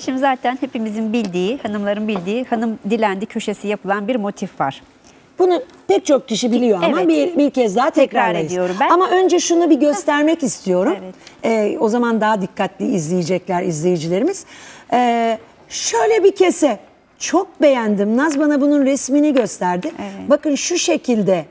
Şimdi zaten hepimizin bildiği, hanımların bildiği hanım dilendi köşesi yapılan bir motif var. Bunu pek çok kişi biliyor ama Evet. bir kez daha tekrarlayız. ediyorum ben. Ama önce şunu bir göstermek istiyorum. Evet. O zaman daha dikkatli izleyecekler izleyicilerimiz. Şöyle bir kese. Çok beğendim. Naz bana bunun resmini gösterdi. Evet. Bakın şu şekilde.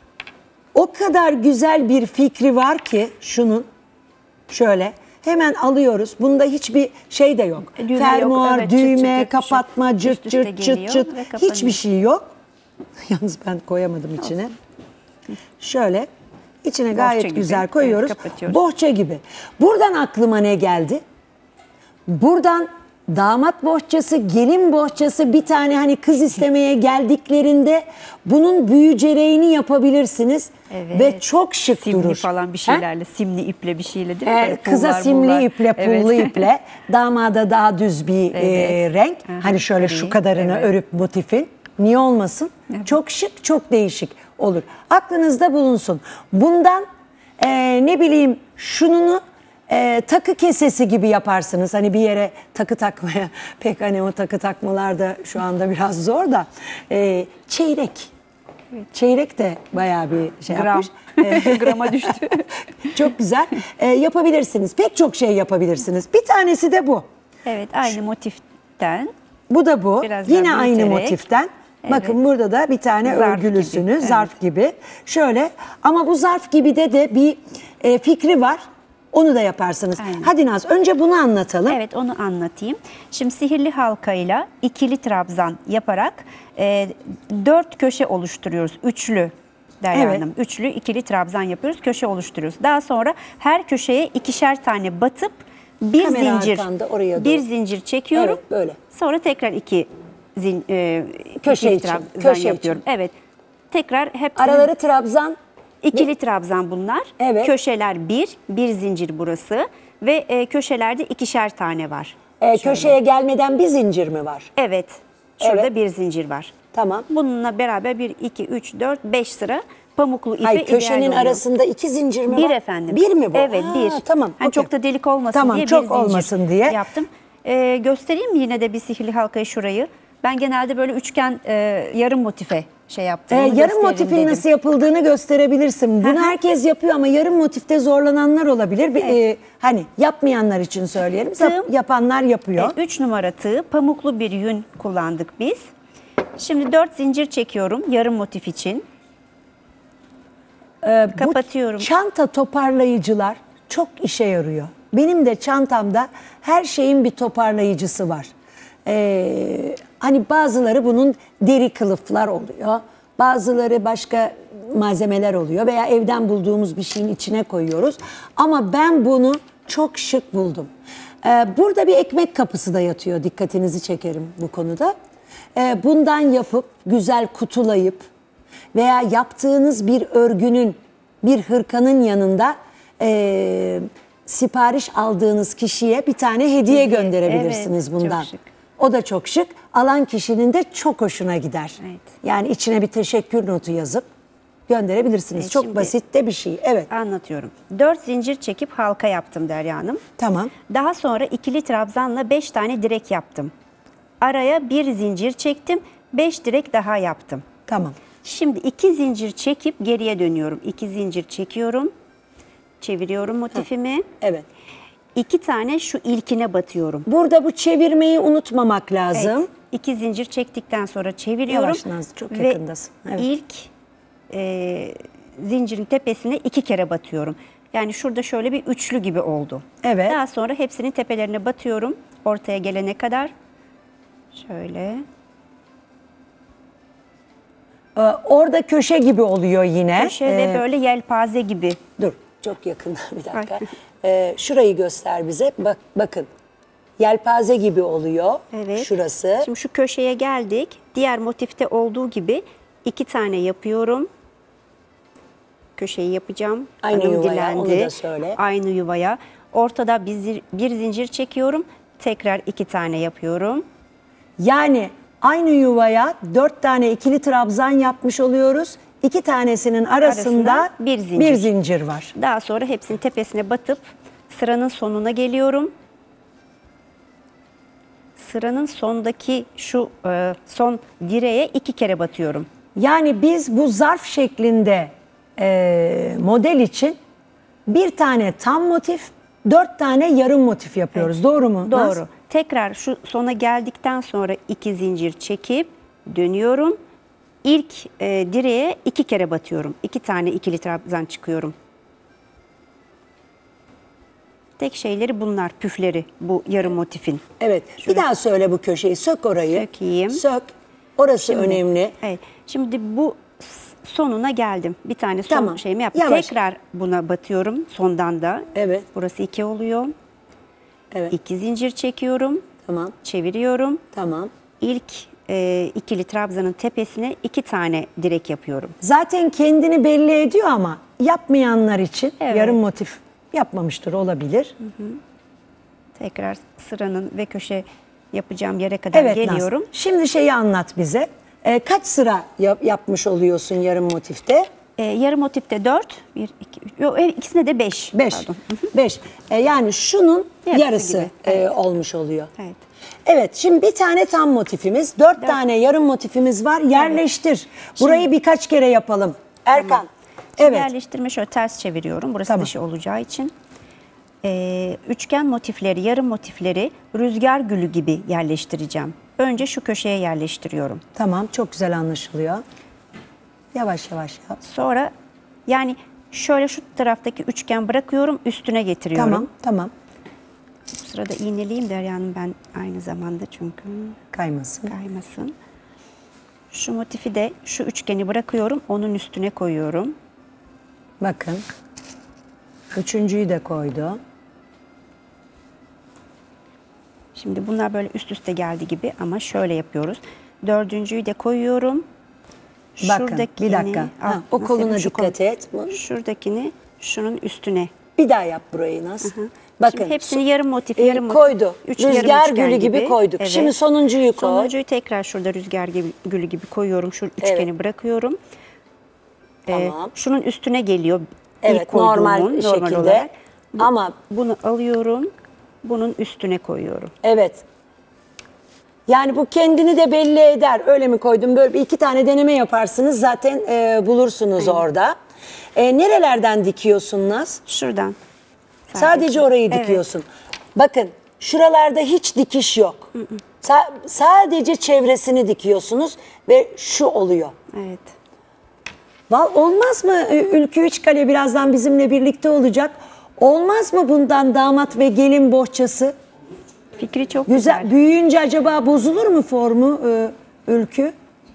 O kadar güzel bir fikri var ki şunun. Şöyle. Hemen alıyoruz. Bunda hiçbir şey de yok. Düğme Fermuar, yok. Evet, çıt çıt düğme, yapışıyor. kapatma, cırt Üst üste cırt geliyor çıt ve çıt. kapanıyor. Hiçbir şey yok. Yalnız ben koyamadım içine. Şöyle içine gayet gibi. güzel koyuyoruz. Evet, kapatıyoruz. Bohça gibi. Buradan aklıma ne geldi? Buradan damat bohçası, gelin bohçası, bir tane hani kız istemeye geldiklerinde bunun büyücereğini yapabilirsiniz. Evet. Ve çok şık Simli durur. falan bir şeylerle, simli iple bir şeyle değil mi? Böyle Kıza pullar, simli mullar. iple, pullu Evet. iple, damada daha düz bir Evet. renk. Aha, Hani şöyle şu gri, kadarını evet. örüp motifin. Niye olmasın? Evet. Çok şık, çok değişik olur. Aklınızda bulunsun. Bundan ne bileyim şununu takı kesesi gibi yaparsınız. Hani bir yere takı takmaya pek hani o takı takmalar da şu anda biraz zor da. Çeyrek. Çeyrek de bayağı bir şey Gram. yapmış. Grama düştü. Çok güzel. Yapabilirsiniz. Pek çok şey yapabilirsiniz. Bir tanesi de bu. Evet, aynı motiften. Bu da bu. Biraz Yine daha aynı büyüterek. motiften. Evet. Bakın burada da bir tane Zarf örgülüsünü, gibi, zarf gibi. Şöyle ama bu zarf gibi de bir fikri var. Onu da yaparsınız. Aynen. Hadi Naz önce bunu anlatalım. Evet, onu anlatayım. Şimdi sihirli halkayla ikili trabzan yaparak 4 köşe oluşturuyoruz. Üçlü Derya Evet. Hanım. Üçlü ikili trabzan yapıyoruz. Köşe oluşturuyoruz. Daha sonra her köşeye ikişer tane batıp bir Kamera zincir arkanda oraya bir doğru. zincir çekiyorum. Evet, böyle. Sonra tekrar Köşe ikili için, trabzan köşe yapıyorum. Evet. Tekrar hepsini Araları trabzan. İkili trabzan bunlar. Evet. Köşeler bir zincir burası ve köşelerde ikişer tane var. Köşeye gelmeden bir zincir mi var? Evet. Şurada Evet. bir zincir var. Tamam. Bununla beraber 1, 2, 3, 4, 5 sıra pamuklu ipe Hayır, ideal köşenin oluyor. arasında 2 zincir mi var? Bir efendim. Bir mi bu? Evet, Ha, bir. Tamam. Hani okey. çok da delik olmasın Tamam, diye çok bir zincir olmasın diye. yaptım. Göstereyim mi yine de bir sihirli halkayı şurayı? Ben genelde böyle üçgen yarım motife şey yaptım. Onu Yarım gösterelim motifin dedim. nasıl yapıldığını gösterebilirsin. Bunu herkes yapıyor ama yarım motifte zorlananlar olabilir. Hani yapmayanlar için söyleyelim. Tığım- Yapanlar yapıyor. 3 numara tığ, pamuklu bir yün kullandık biz. Şimdi 4 zincir çekiyorum yarım motif için. Kapatıyorum. Bu çanta toparlayıcılar çok işe yarıyor. Benim de çantamda her şeyin bir toparlayıcısı var. Hani bazıları bunun deri kılıflar oluyor. Bazıları başka malzemeler oluyor veya evden bulduğumuz bir şeyin içine koyuyoruz. Ama ben bunu çok şık buldum. Burada bir ekmek kapısı da yatıyor. Dikkatinizi çekerim bu konuda. Bundan yapıp güzel kutulayıp veya yaptığınız bir örgünün, bir hırkanın yanında sipariş aldığınız kişiye bir tane hediye gönderebilirsiniz Evet, bundan. çok şık. O da çok şık. Alan kişinin de çok hoşuna gider. Evet. Yani içine bir teşekkür notu yazıp gönderebilirsiniz. Evet, çok şimdi- basit de bir şey. Evet. Anlatıyorum. 4 zincir çekip halka yaptım Derya Hanım. Tamam. Daha sonra ikili trabzanla 5 tane direk yaptım. Araya bir zincir çektim, 5 direk daha yaptım. Tamam. Şimdi 2 zincir çekip geriye dönüyorum. 2 zincir çekiyorum, çeviriyorum motifimi. Evet. 2 tane şu ilkine batıyorum. Burada bu çevirmeyi unutmamak lazım. Evet. 2 zincir çektikten sonra çeviriyorum. Yavaş Nazlı, çok ve yakındasın. Evet. ilk zincirin tepesine 2 kere batıyorum. Yani şurada şöyle bir üçlü gibi oldu. Evet. Daha sonra hepsinin tepelerine batıyorum. Ortaya gelene kadar. Şöyle. Orada köşe gibi oluyor yine. Köşe ve böyle yelpaze gibi. Dur, çok yakından bir dakika. Şurayı göster bize. Bakın. Yelpaze gibi oluyor. Evet. Şurası. Şimdi şu köşeye geldik. Diğer motifte olduğu gibi 2 tane yapıyorum. Köşeyi yapacağım. Aynı Hanım yuvaya, dilendi. onu da söyle. Aynı yuvaya. Ortada bir zincir çekiyorum. Tekrar 2 tane yapıyorum. Yani aynı yuvaya 4 tane ikili trabzan yapmış oluyoruz. 2 tanesinin arasında bir zincir var. Daha sonra hepsinin tepesine batıp sıranın sonuna geliyorum. sıranın sondaki şu son direğe 2 kere batıyorum. Yani biz bu zarf şeklinde model için bir tane tam motif, 4 tane yarım motif yapıyoruz. Doğru mu? Doğru. Naz? Tekrar şu sona geldikten sonra 2 zincir çekip dönüyorum. İlk direğe 2 kere batıyorum. 2 tane ikili trabzan çıkıyorum. Tek şeyleri bunlar, püfleri bu yarım motifin. Evet. Bir daha söyle bu köşeyi. Sök orayı. Sökeyim. Sök. Orası önemli. Evet. Şimdi bu sonuna geldim. Bir tane son Tamam. şeyimi yaptım. Yavaş. Tekrar buna batıyorum sondan da. Evet. Burası 2 oluyor. Evet. 2 zincir çekiyorum. Tamam. Çeviriyorum. Tamam. İlk ikili trabzanın tepesine 2 tane direk yapıyorum. Zaten kendini belli ediyor ama yapmayanlar için Evet. yarım motif yapmamıştır, olabilir. Tekrar sıranın ve köşe yapacağım yere kadar Evet geliyorum. Naz. Şimdi şeyi anlat bize. Kaç sıra yapmış oluyorsun yarım motifte? Yarım motifte 4, 1, 2, 3, yok, ikisine de 5. 5. 5. Yani şunun Yarısı yarısı gibi, evet. olmuş oluyor. Evet. Evet, şimdi bir tane tam motifimiz, 4 tane yarım motifimiz var. Yerleştir. Burayı birkaç kere yapalım. Erkan. Şimdi Evet. yerleştirme şöyle ters çeviriyorum. Burası Tamam. dışı olacağı için. Üçgen motifleri, yarım motifleri rüzgar gülü gibi yerleştireceğim. Önce şu köşeye yerleştiriyorum. Tamam, çok güzel anlaşılıyor. Yavaş yavaş yap. Sonra yani şöyle şu taraftaki üçgen bırakıyorum, üstüne getiriyorum. Tamam, tamam. Bu sırada iğneleyeyim Derya Hanım ben aynı zamanda çünkü Kaymasın. kaymasın. Şu motifi de şu üçgeni bırakıyorum, onun üstüne koyuyorum. Bakın. Üçüncüyü de koydu. Şimdi bunlar böyle üst üste geldi gibi ama şöyle yapıyoruz. Dördüncüyü de koyuyorum. Bakın, bir dakika. Ha, o nasıl koluna yapayım? Şu dikkat et. Şuradakini şunun üstüne. Bir daha yap burayı Naz. Bakın. Şimdi hepsini yarım motif, yarım motif. Koydu. Yarım Rüzgar üçgen gülü gibi koyduk. Evet. Şimdi sonuncuyu koy. Sonuncuyu tekrar şurada rüzgar gülü gibi koyuyorum. Şu üçgeni bırakıyorum. Tamam. Şunun üstüne geliyor. Evet, İlk koyduğumun, normal şekilde. olarak. Ama Bunu alıyorum. Bunun üstüne koyuyorum. evet. Yani bu kendini de belli eder. Öyle mi koydum? Böyle bir 2 tane deneme yaparsınız. Zaten bulursunuz orada. Nerelerden dikiyorsun Naz? Şuradan. Sadece orayı Evet. dikiyorsun. Bakın şuralarda hiç dikiş yok. Sadece çevresini dikiyorsunuz ve şu oluyor. Evet. Olmaz mı Ülkü Üçkale birazdan bizimle birlikte olacak? Olmaz mı bundan damat ve gelin bohçası? Fikri çok Güzel. güzel. Büyüyünce acaba bozulur mu formu Ülkü?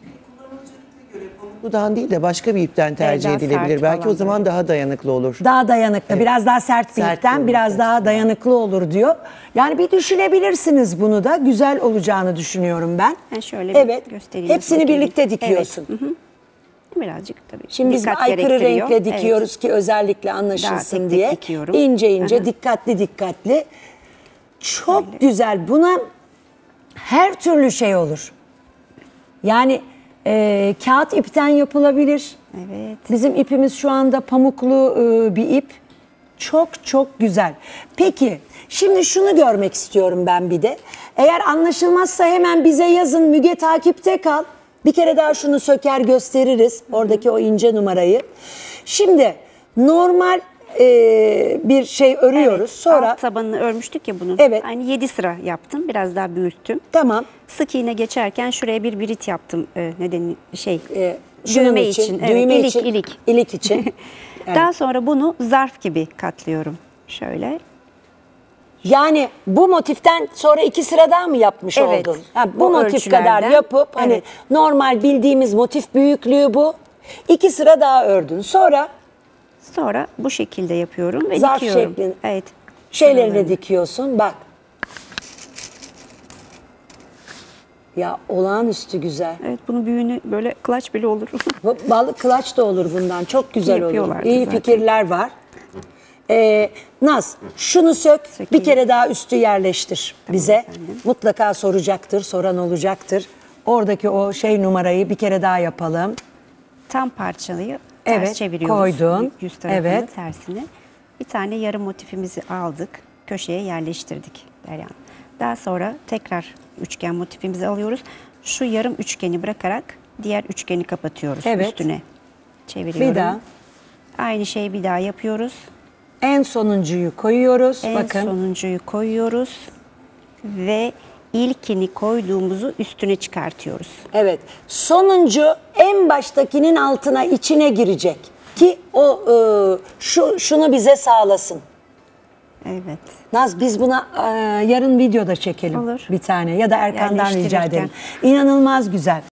Pamukludan değil de başka bir ipten tercih daha edilebilir. sert Belki falan o zaman daha dayanıklı olur. Daha dayanıklı, biraz daha sert bir Sert ipten, olur, biraz evet. daha dayanıklı olur diyor. Yani bir düşünebilirsiniz bunu da. Güzel olacağını düşünüyorum ben. Ben şöyle bir evet. göstereyim. Hepsini Bakayım. birlikte dikiyorsun. Evet. Hı hı. Birazcık tabii. Şimdi biz dikkat aykırı gerektiriyor. renkle dikiyoruz Evet. ki özellikle Daha anlaşılsın tek tek diye. dikiyorum. İnce ince, Aha. dikkatli dikkatli. Çok güzel. Buna her türlü şey olur. Yani kağıt ipten yapılabilir. Evet. Bizim ipimiz şu anda pamuklu bir ip. Çok çok güzel. Peki şimdi şunu görmek istiyorum ben bir de. Eğer anlaşılmazsa hemen bize yazın. Müge takipte kal. Bir kere daha şunu söker gösteririz. Oradaki o ince numarayı. Şimdi normal bir şey örüyoruz. Evet, Sonra alt tabanını örmüştük ya bunun. Evet. Aynı 7 sıra yaptım. Biraz daha büyüttüm. tamam. Sık iğne geçerken şuraya bir birit yaptım. Nedeni Şunun düğme için, için. düğme ilik, için, ilik. ilik için. Daha sonra bunu zarf gibi katlıyorum. Şöyle. Yani bu motiften sonra 2 sıra daha mı yapmış Evet, oldun? Ha, bu bu motif kadar ölçülerden, yapıp hani evet. normal bildiğimiz motif büyüklüğü bu. 2 sıra daha ördün. Sonra Bu şekilde yapıyorum ve zarf dikiyorum. şeklin Evet. şeylerini Şuralarını. dikiyorsun. Bak. Ya olağanüstü güzel. Evet, bunun büyüğünü böyle kılaç bile olur. Balık kılaç da olur bundan. Çok güzel olur. Yapıyorlardı İyi zaten. fikirler var. Naz şunu sök. Sökeyim. Bir kere daha üstü yerleştir bize. efendim. Mutlaka soracaktır. Soran olacaktır. Oradaki o şey numarayı bir kere daha yapalım. Tam parçayı ters Evet, çeviriyoruz. koydun. Yüz tarafını Evet. tersine. Bir tane yarım motifimizi aldık. Köşeye yerleştirdik Derya Hanım. Daha sonra tekrar üçgen motifimizi alıyoruz. Şu yarım üçgeni bırakarak diğer üçgeni kapatıyoruz Evet. üstüne. Çeviriyorum. Bir daha. Aynı şeyi bir daha yapıyoruz. En sonuncuyu koyuyoruz. En Bakın. sonuncuyu koyuyoruz ve ilkini koyduğumuzu üstüne çıkartıyoruz. Evet. Sonuncu en baştakinin altına, içine girecek ki o şunu bize sağlasın. Evet. Naz, biz buna yarın videoda çekelim Olur. bir tane ya da Erkan'dan rica Yerleştirirken. edelim. İnanılmaz güzel.